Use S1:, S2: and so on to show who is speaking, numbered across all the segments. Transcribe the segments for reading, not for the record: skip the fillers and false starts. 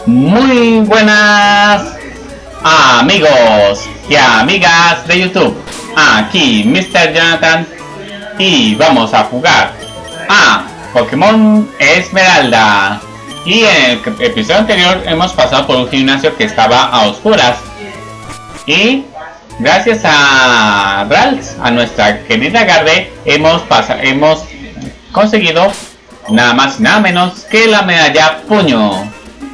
S1: Muy buenas amigos y amigas de YouTube. Aquí Mr. Jonathan y vamos a jugar a Pokémon Esmeralda. Y en el episodio anterior hemos pasado por un gimnasio que estaba a oscuras. Y gracias a Ralts, a nuestra querida Garde, hemos conseguido nada más y nada menos que la medalla Puño.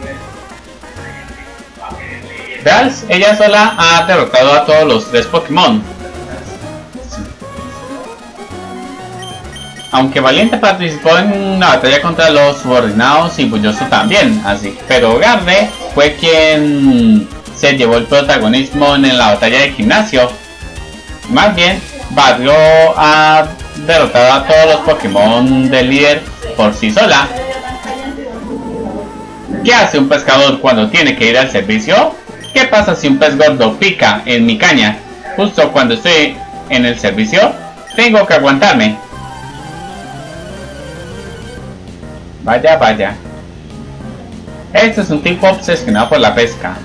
S1: Ralts, ella sola ha derrotado a todos los 3 Pokémon. Aunque Valiente participó en una batalla contra los subordinados y Bulloso también, así. Pero Garde fue quien se llevó el protagonismo en la batalla de gimnasio. Más bien, Barrio ha derrotado a todos los Pokémon del líder por sí sola. ¿Qué hace un pescador cuando tiene que ir al servicio? ¿Qué pasa si un pez gordo pica en mi caña? Justo cuando estoy en el servicio, tengo que aguantarme. Vaya, vaya. Este es un tipo obsesionado por la pesca.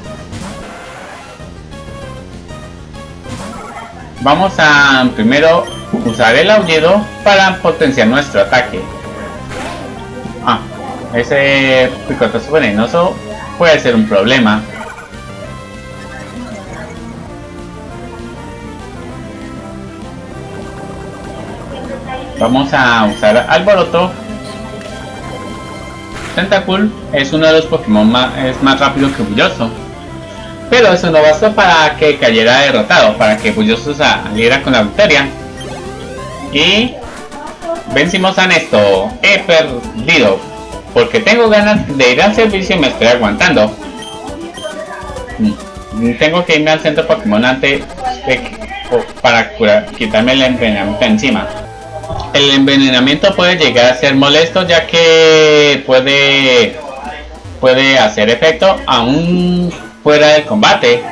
S1: Vamos a primero usar el aullido para potenciar nuestro ataque. Ese picotazo venenoso puede ser un problema. Vamos a usar Alboroto. Tentacool es uno de los Pokémon más rápido que Bulloso. Pero eso no bastó para que cayera derrotado, para que Bulloso saliera con la victoria. Y vencimos a Nesto. He perdido, porque tengo ganas de ir al servicio y me estoy aguantando. Tengo que irme al centro Pokémon antes para quitarme el envenenamiento encima. El envenenamiento puede llegar a ser molesto, ya que puede hacer efecto aún fuera del combate.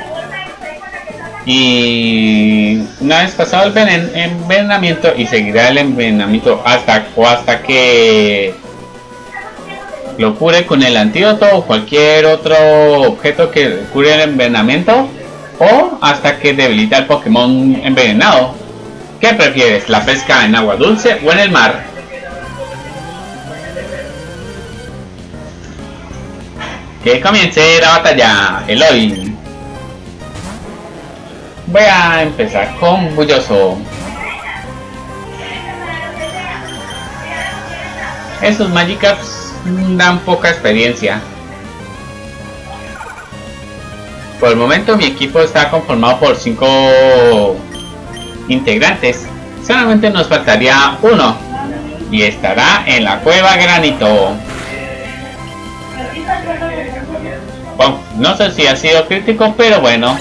S1: Y una vez pasado el envenenamiento, y seguirá el envenenamiento hasta que lo cure con el antídoto o cualquier otro objeto que cure el envenenamiento, o hasta que debilita al Pokémon envenenado. ¿Qué prefieres? ¿La pesca en agua dulce o en el mar? Que comience la batalla, Eloy. Voy a empezar con Bulloso. Esos Magikarps dan poca experiencia. Por el momento mi equipo está conformado por 5 integrantes. Solamente nos faltaría uno y estará en la cueva Granito. Bueno, no sé si ha sido crítico, pero bueno,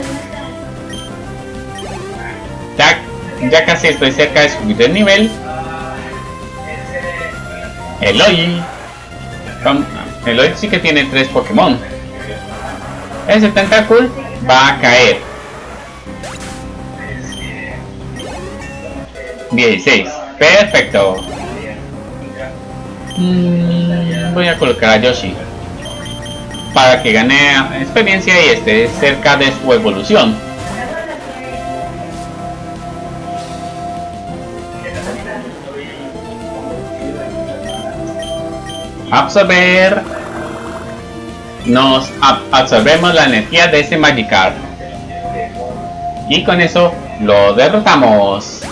S1: ya casi estoy cerca de subir el nivel. Eloy sí que tiene 3 Pokémon. Ese Tentacool va a caer. 16, perfecto. Voy a colocar a Yoshi para que gane experiencia y esté cerca de su evolución. Absorber. Nos absorbemos la energía de ese Magikarp y con eso lo derrotamos.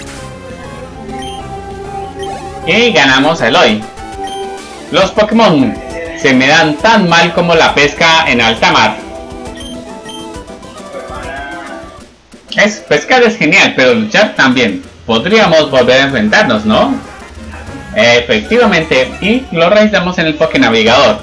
S1: Y ganamos a Eloy. Los Pokémon se me dan tan mal como la pesca en alta mar. Pescar es genial, pero luchar también. Podríamos volver a enfrentarnos, ¿no? Efectivamente, y lo realizamos en el Pokénavigador.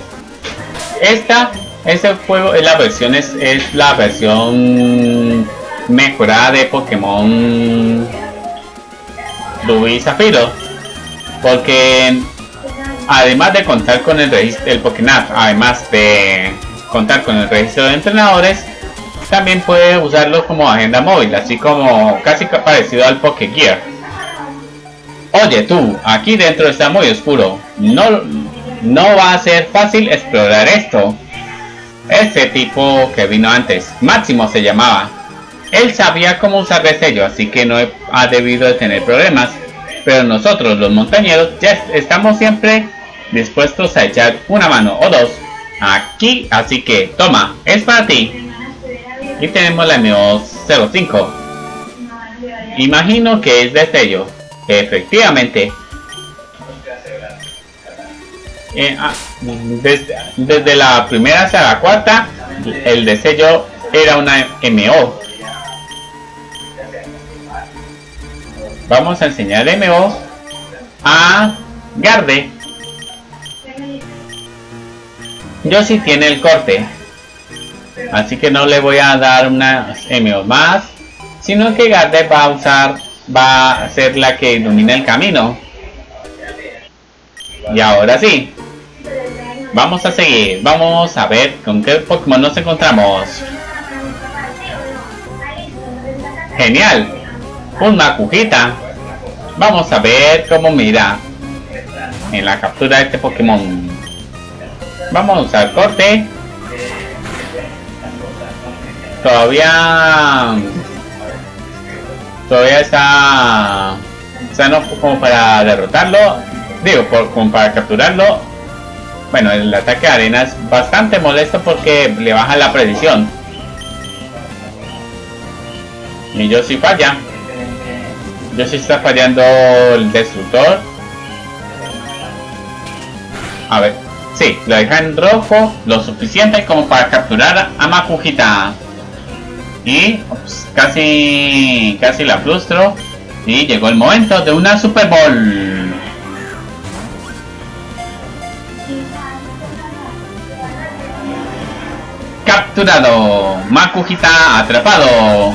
S1: Ese juego es la versión mejorada de Pokémon Rubí y Zafiro. Porque además de contar con el registro del Pokénav, además de contar con el registro de entrenadores, también puede usarlo como agenda móvil, así como casi parecido al Pokégear. Oye tú, aquí dentro está muy oscuro, no va a ser fácil explorar esto. Ese tipo que vino antes, Máximo se llamaba. Él sabía cómo usar destello, así que no ha debido de tener problemas. Pero nosotros, los montañeros, ya estamos siempre dispuestos a echar una mano o dos aquí, así que toma, es para ti. Y tenemos la MO05. Imagino que es destello. Efectivamente. Desde la primera hasta la cuarta, el destello era una MO. Vamos a enseñar MO a Garde. Yoshi tiene el corte, así que no le voy a dar unas MO más, sino que Garde va a ser la que ilumina el camino. Y ahora sí, vamos a seguir, vamos a ver con qué Pokémon nos encontramos. Genial, un Makujita. Vamos a ver cómo mira en la captura de este Pokémon. Vamos a usar corte. Todavía está sano como para derrotarlo. Digo, como para capturarlo. Bueno, el ataque de arena es bastante molesto porque le baja la precisión. Y Yoshi falla. Yoshi está fallando el destructor. A ver. Sí, lo deja en rojo lo suficiente como para capturar a Makujita. Y ups, casi la frustro. Y llegó el momento de una Super Bowl. Capturado. Makujita atrapado.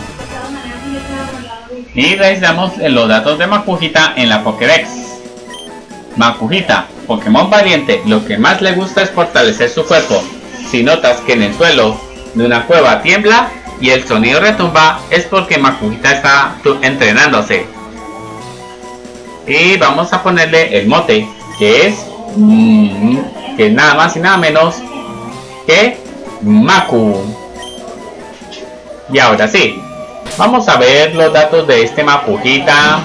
S1: Y revisamos los datos de Makujita en la Pokédex. Makujita, Pokémon valiente, lo que más le gusta es fortalecer su cuerpo. Si notas que en el suelo de una cueva tiembla y el sonido retumba, es porque Makujita está entrenándose. Y vamos a ponerle el mote, que es nada más y nada menos que Maku. Y ahora sí, vamos a ver los datos de este Makujita.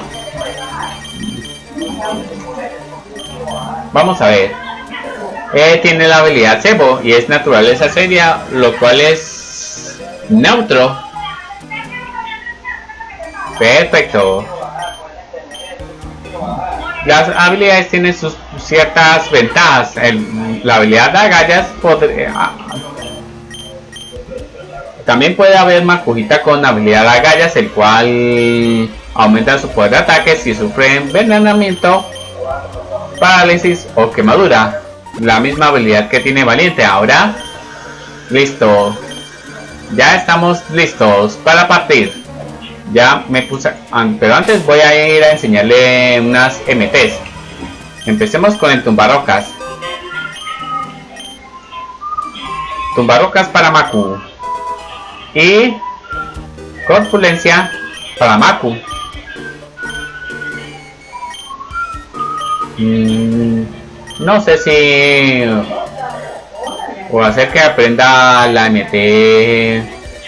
S1: Vamos a ver. Tiene la habilidad Cebo y es naturaleza seria, lo cual es neutro. Perfecto. Las habilidades tienen sus ciertas ventajas. La habilidad de agallas también puede haber Makujita con habilidad de agallas, el cual aumenta su poder de ataque si sufre envenenamiento, parálisis o quemadura. La misma habilidad que tiene Valiente. Ahora, listo. Ya estamos listos para partir. Ya me puse... pero antes voy a ir a enseñarle unas MTs. Empecemos con el tumbarrocas. Tumbarrocas para Maku. Y corpulencia para Maku. No sé si o hacer que aprenda la MT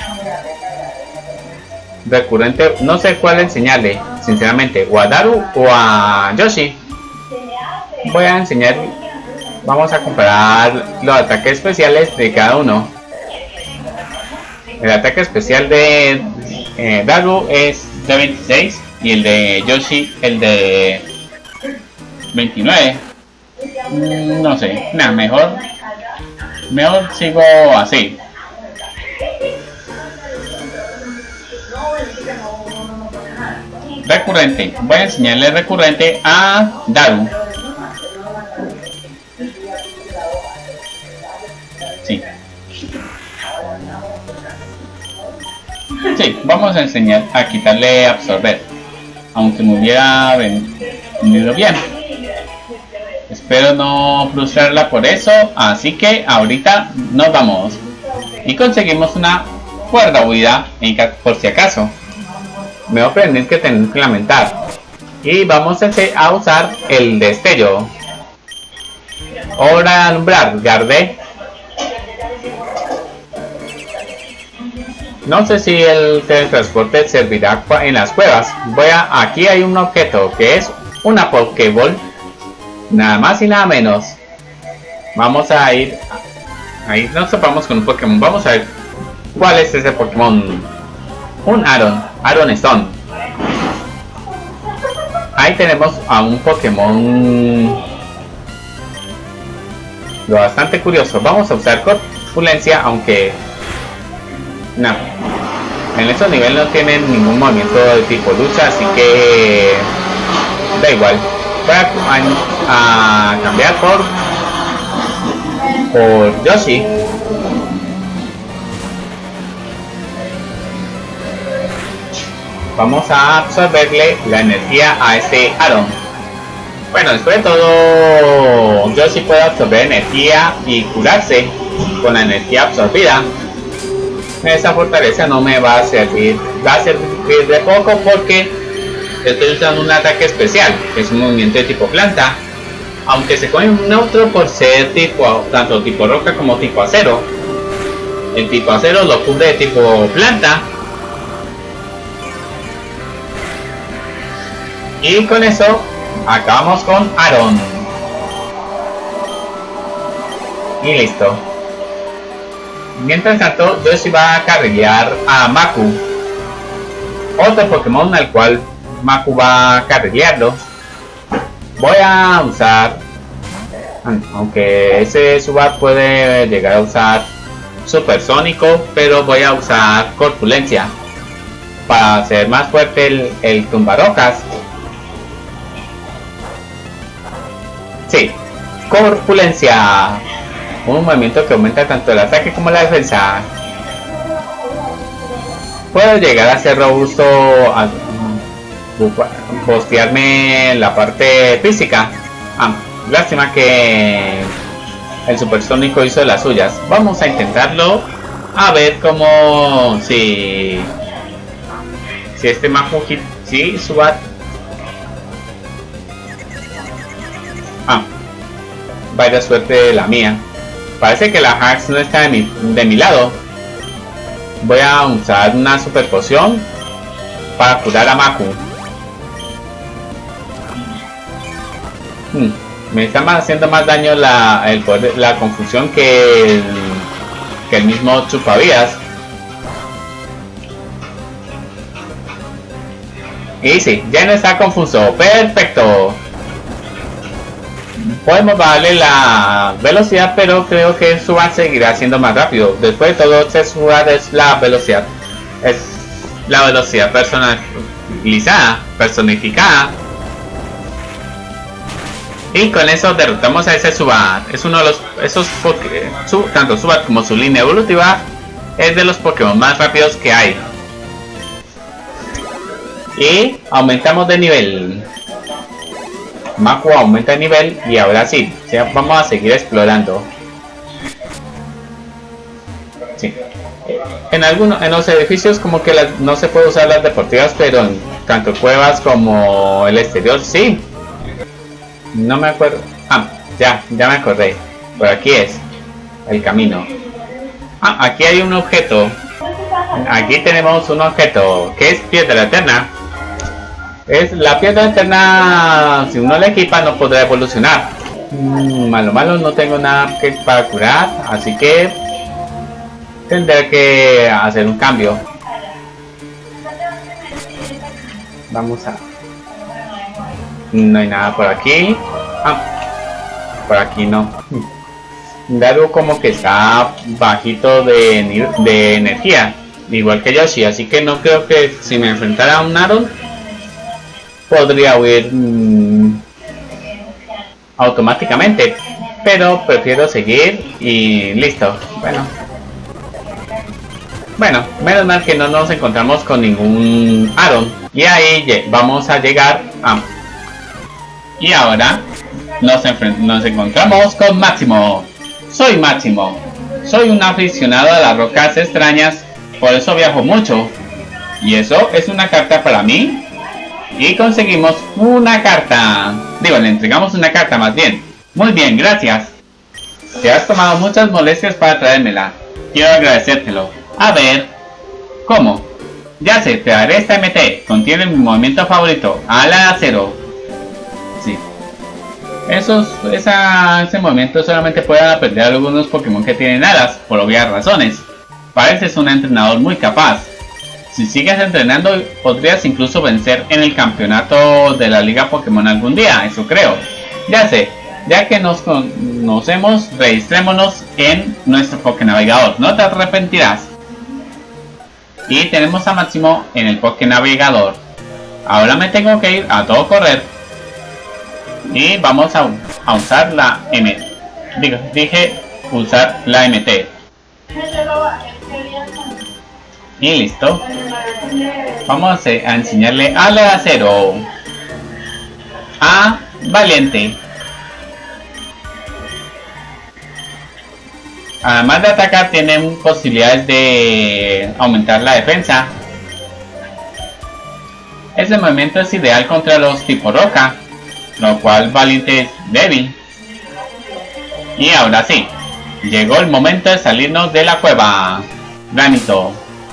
S1: recurrente, no sé cuál enseñarle, sinceramente, o a Daru o a Yoshi. Voy a enseñar, vamos a comparar los ataques especiales de cada uno. El ataque especial de Daru es de 26 y el de Yoshi el de 29. No sé, nada, mejor sigo así. Recurrente, voy a enseñarle recurrente a Daru. Sí, vamos a enseñar a quitarle absorber, aunque me hubiera venido bien. Espero no frustrarla por eso, así que ahorita nos vamos y conseguimos una cuerda huida por si acaso. Me voy a aprender que tenemos que lamentar y vamos a usar el destello. Hora de alumbrar, Garde. No sé si el teletransporte servirá en las cuevas. Aquí hay un objeto que es una Pokéball. Nada más y nada menos. Vamos a ir. Ahí nos topamos con un Pokémon. Vamos a ver cuál es ese Pokémon. Un Aron Stone. Ahí tenemos a un Pokémon lo bastante curioso. Vamos a usar Corpulencia, aunque no, en estos niveles no tienen ningún movimiento de tipo lucha, así que da igual. Voy a cambiar por Yoshi. Vamos a absorberle la energía a este Aron. Bueno, después de todo, Yoshi puede absorber energía y curarse con la energía absorbida. Esa fortaleza no me va a servir, de poco porque estoy usando un ataque especial, que es un movimiento de tipo planta, aunque se come un neutro por ser tanto tipo roca como tipo acero. El tipo acero lo cubre de tipo planta. Y con eso acabamos con Aron. Y listo. Mientras tanto, Yoshi va a carrear a Maku, otro Pokémon al cual Maku va a carrearlo. Voy a usar, aunque ese Zubat puede llegar a usar Supersónico, pero voy a usar Corpulencia para hacer más fuerte el tumbarocas. Sí, Corpulencia, un movimiento que aumenta tanto el ataque como la defensa. Puedo llegar a ser robusto, a postearme la parte física. Lástima que el Supersónico hizo las suyas. Vamos a intentarlo, a ver cómo si este Maku hit, sí, Zubat. Vaya suerte la mía. Parece que la Hax no está de mi lado. Voy a usar una super poción para curar a Maku. Me está haciendo más daño la confusión que el mismo chupavías. Y sí, ya no está confuso. Perfecto. Podemos darle la velocidad, pero creo que Zubat seguirá siendo más rápido. Después de todo, este Zubat es la velocidad. Es la velocidad personalizada, personificada. Y con eso derrotamos a ese Zubat. Es uno de tanto Zubat como su línea evolutiva es de los Pokémon más rápidos que hay. Y aumentamos de nivel. Maku aumenta de nivel y ahora sí, vamos a seguir explorando. Sí. En los edificios como que no se puede usar las deportivas, pero en tanto cuevas como el exterior sí. No me acuerdo. Ya me acordé. Por aquí es el camino. Aquí hay un objeto. Aquí tenemos un objeto que es piedra eterna. Es la piedra eterna. Si uno la equipa no podrá evolucionar. Malo, no tengo nada para curar, así que tendré que hacer un cambio. Vamos a... No hay nada por aquí. Por aquí no. Dado como que está bajito de energía, igual que Yoshi, así que no creo que si me enfrentara a un Aron podría huir automáticamente, pero prefiero seguir y listo. Bueno, menos mal que no nos encontramos con ningún Aron. Y ahí vamos a llegar a... Y ahora nos encontramos con Máximo. Soy Máximo. Soy un aficionado a las rocas extrañas, por eso viajo mucho. Y eso es una carta para mí. Y conseguimos una carta. Digo, le entregamos una carta más bien. Muy bien, gracias. Te has tomado muchas molestias para traérmela. Quiero agradecértelo. A ver. ¿Cómo? Ya sé, te daré esta MT. Contiene mi movimiento favorito, ala de acero. Sí. Ese movimiento solamente puede aprender a algunos Pokémon que tienen alas, por obvias razones. Pareces un entrenador muy capaz. Si sigues entrenando, podrías incluso vencer en el campeonato de la Liga Pokémon algún día, eso creo. Ya sé, ya que nos conocemos, registrémonos en nuestro Pokénavegador, no te arrepentirás. Y tenemos a Máximo en el Pokénavegador. Ahora me tengo que ir a todo correr. Y vamos a usar la dije usar la MT. Y listo. Vamos a enseñarle ala de acero a Valiente. Además de atacar, tienen posibilidades de aumentar la defensa. Ese movimiento es ideal contra los tipo roca, lo cual Valiente es débil. Y ahora sí, llegó el momento de salirnos de la cueva. Granito.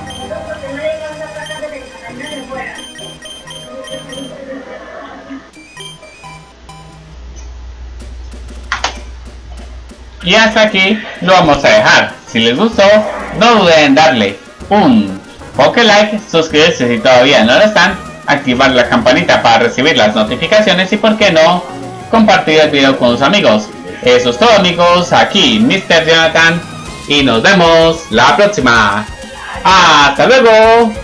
S1: Y hasta aquí lo vamos a dejar. Si les gustó, no duden en darle un like, suscribirse si todavía no lo están, activar la campanita para recibir las notificaciones y, por qué no, compartir el video con sus amigos. Eso es todo, amigos. Aquí Mr. Jonathan y nos vemos la próxima. ¡Hasta luego!